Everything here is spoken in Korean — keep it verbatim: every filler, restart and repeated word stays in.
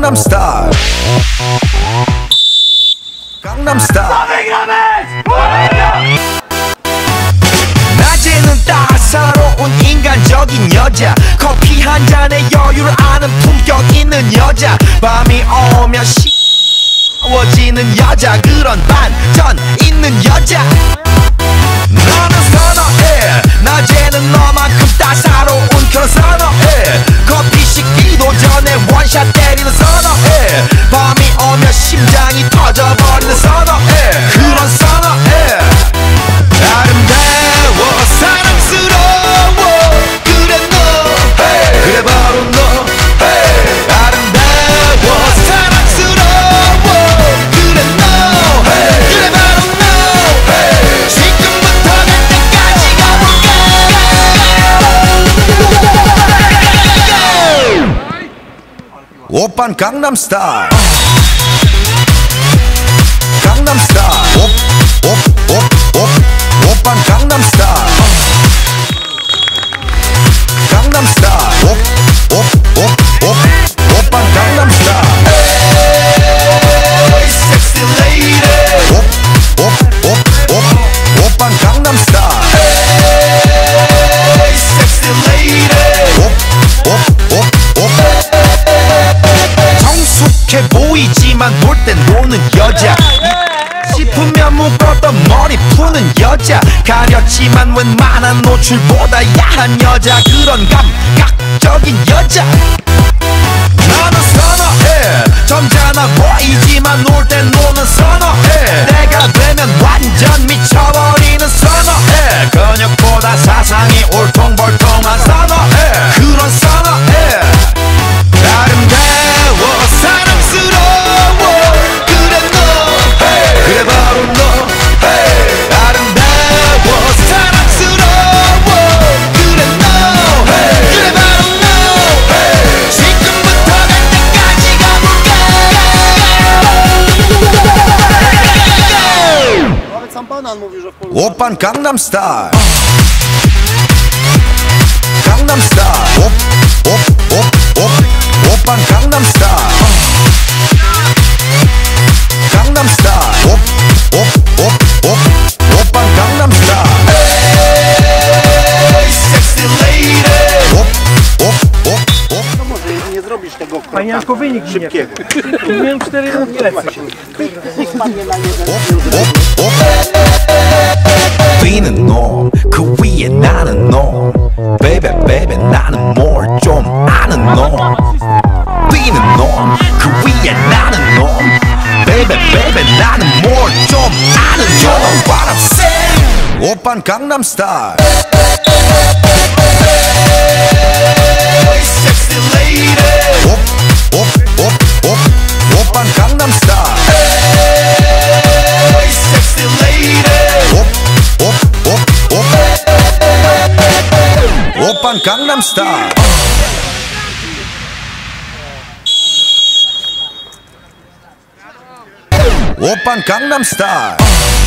강남스타일 강남스타일 낮에는 따사로운 인간적인 여자 커피 한 잔에 여유를 아는 품격 있는 여자 밤이 오면 시워지는 여자 그런 반전 있는 여자 너는 선어해 낮에는 너만큼 따사로운 그런 선어해 커피 식기도 전에 원샷 때리는 선어해 밤이 오면 심장이 터져버리는 선어해 그런 선어해 아름다워 사랑스러워 그래 너 hey. 그래 바로 너 hey. 아름다워 사랑스러워 그래 너 hey. 그래 바로 너 hey. 지금부터 갈 때까지 가볼까 오빤 강남스타일 강남스타일 옵옵옵옵 오빤 강남스타일 강남스타일 옵옵옵옵 오빤 강남스타일 에이 섹시 레이디 옵옵옵옵 오빤 강남스타일 에이 섹시 레이디 옵옵옵옵 성숙해 보이지만 놀 땐 노는 여자 싶으면 묶었던 머리 푸는 여자 가렸지만 웬만한 노출보다 야한 여자 그런 감각적인 여자 나는 선어해 점잖아 보이지만 놀 땐 노는 선어해 내가 되면 완전 미쳐버리는 선어해 근육보다 사상이 울퉁불퉁한 선어해 그런 선어해 아름다워 사랑스러워 그래 너 hey. 그래 바로 너 hey. 아름다워 사랑스러워 그래 너 hey. 그래 바로 너 hey. 지금부터 갈 때까지 가볼까 오빤 강남스타일 강남스타일 옵옵옵옵 오빤 강남스타일 강남스타일 옵옵옵옵 오빤 강남스타일 에이 섹시 레이디 옵옵옵옵 No może nie zrobisz tego Panie Janku, wynik szybkiego. Miałem cztery rundy lecę. Niech padnie na jeden. B는 놈, 그 위에 나는 놈 Baby baby 나는 뭘 좀 아는 놈 B는 놈, 그 위에 나는 놈 Baby baby 나는 뭘 좀 아는 놈 You know what I'm saying 오빤 강남스타일 Hey sexy lady 옵옵옵옵 오빤 강남스타일 Hey sexy lady 옵옵옵옵 오빤 강남스타일 오빤 강남스타일